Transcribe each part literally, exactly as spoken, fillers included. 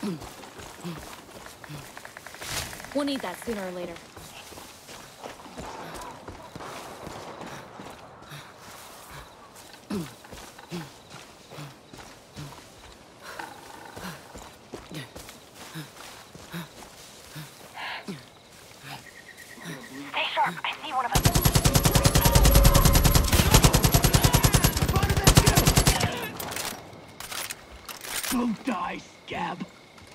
We'll need that sooner or later. Stay sharp. I see one of them. Don't die, scab.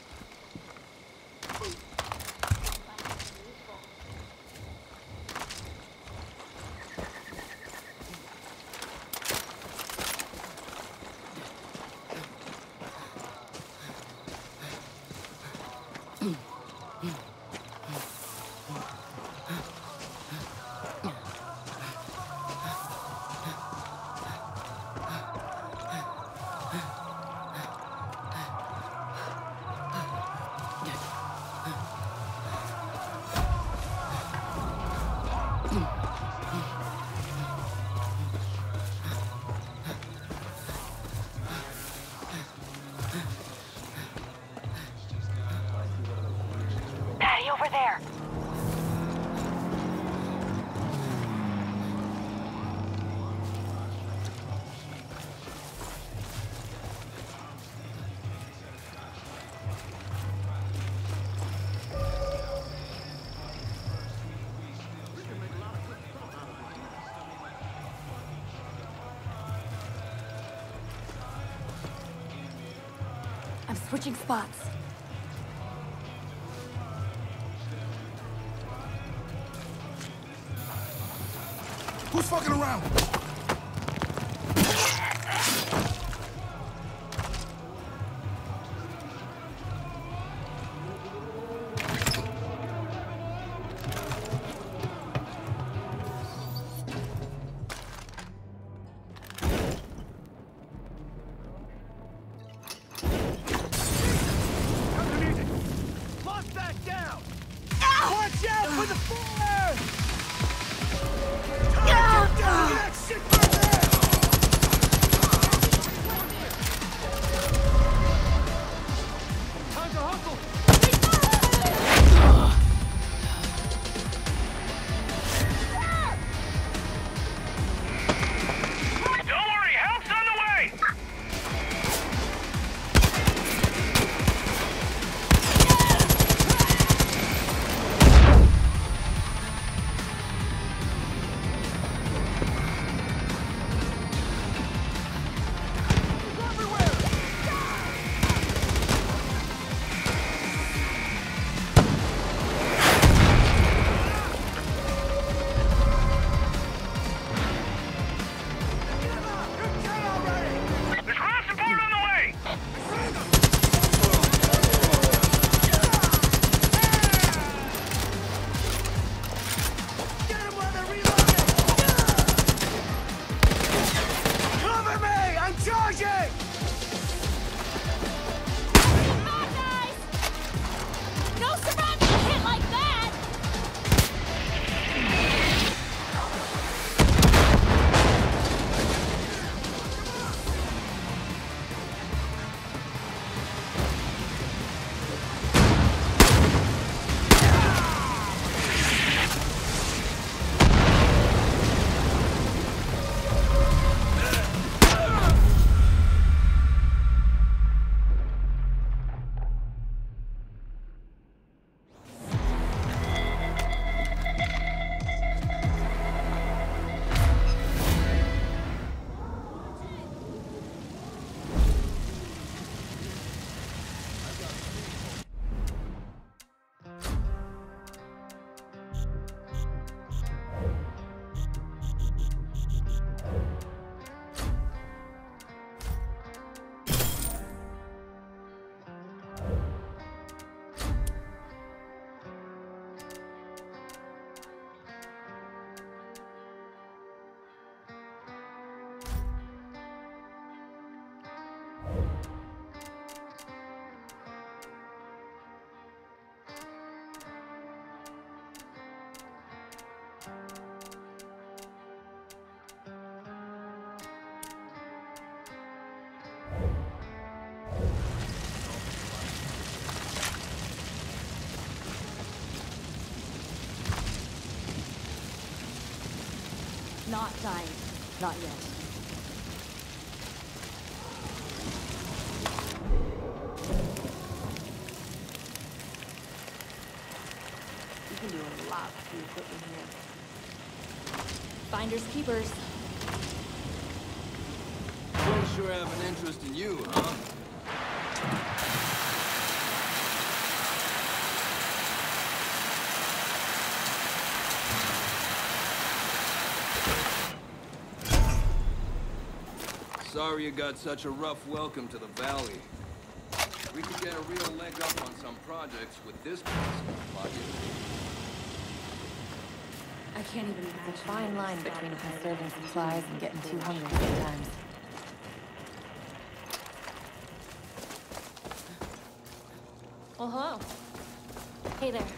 Patty, over there. I'm switching spots. Who's fucking around? Lock that down! Watch out for the fire! Get down! That shit right there! Time to hustle! Don't worry, help's on the way! not dying. Not yet. You can do a lot with the equipment here. Finders keepers. They sure have an interest in you, huh? Sorry you got such a rough welcome to the valley. We could get a real leg up on some projects with this place in our pocket. I can't even imagine. It's a fine line between conserving supplies and getting too hungry sometimes. Well, hello. Hey there.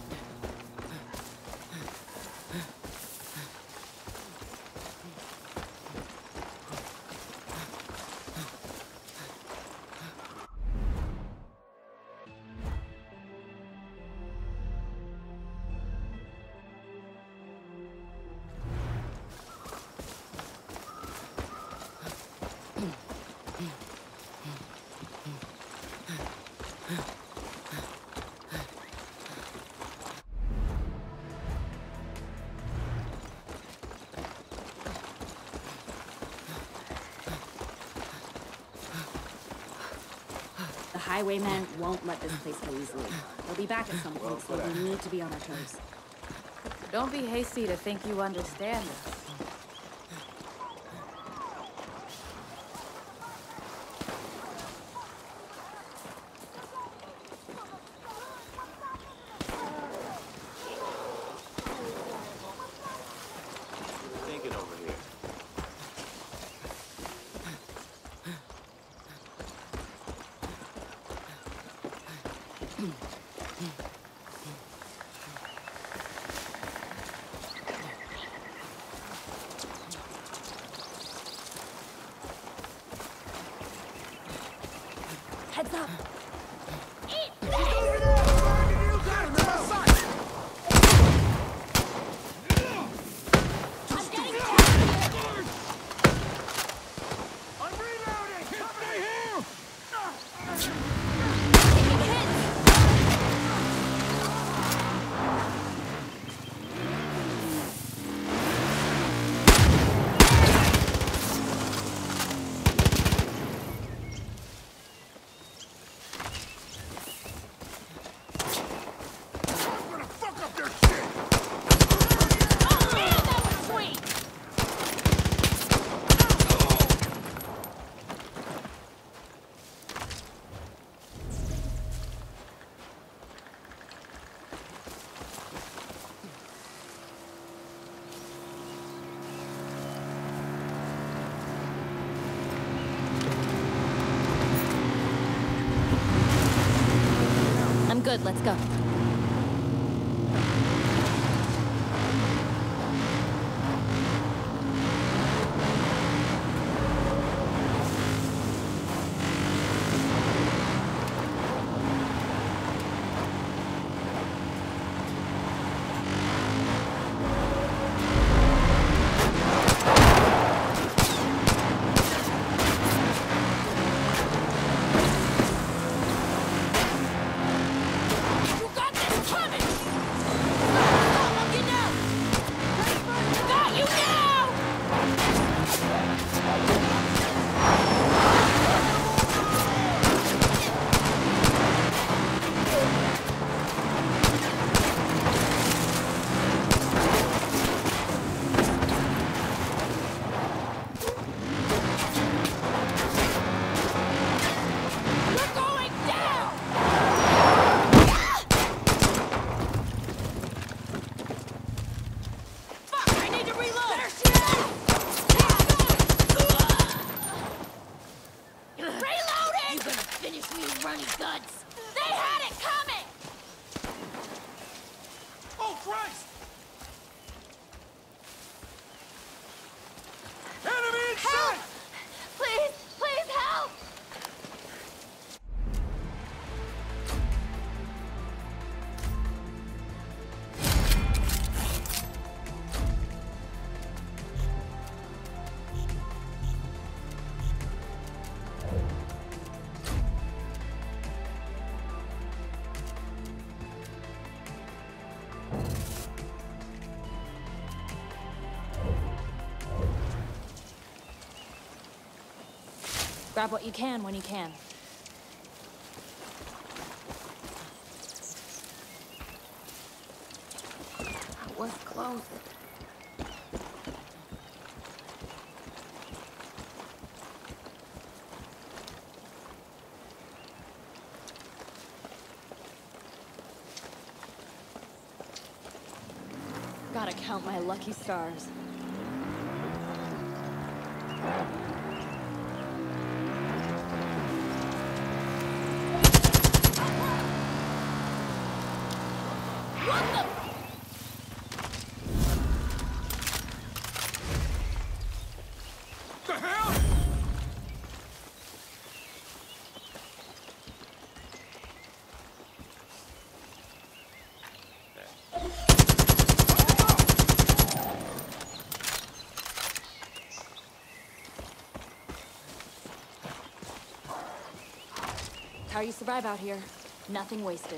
The highwaymen won't let this place go easily. They'll be back at some point, so we need to be on our toes. Don't be hasty to think you understand us. Thinking over here. Heads up! I'm reloading! Cover me here! I'm gonna fuck up their shit! Oh man, that was sweet! I'm good, let's go. You got this coming! Stop looking out! Got you now! You're going down! Fuck, I need to reload! There she is! Reloading! You gonna finish me, runny guts? They had it coming! Oh, Christ! Enemy in Help! sight! Please, please help! Grab what you can when you can. That was close. Gotta count my lucky stars. The hell? How you survive out here? Nothing wasted.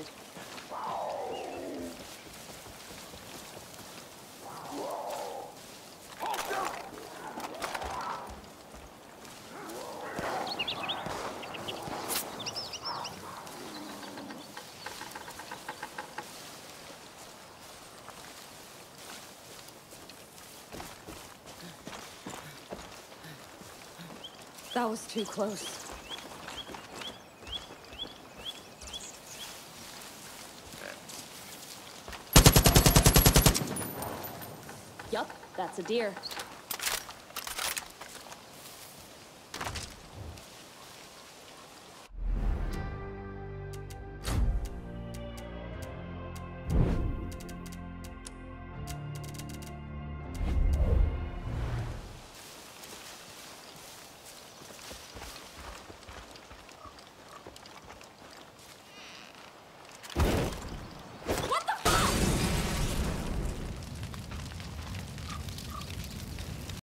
That was too close. Yup, that's a deer.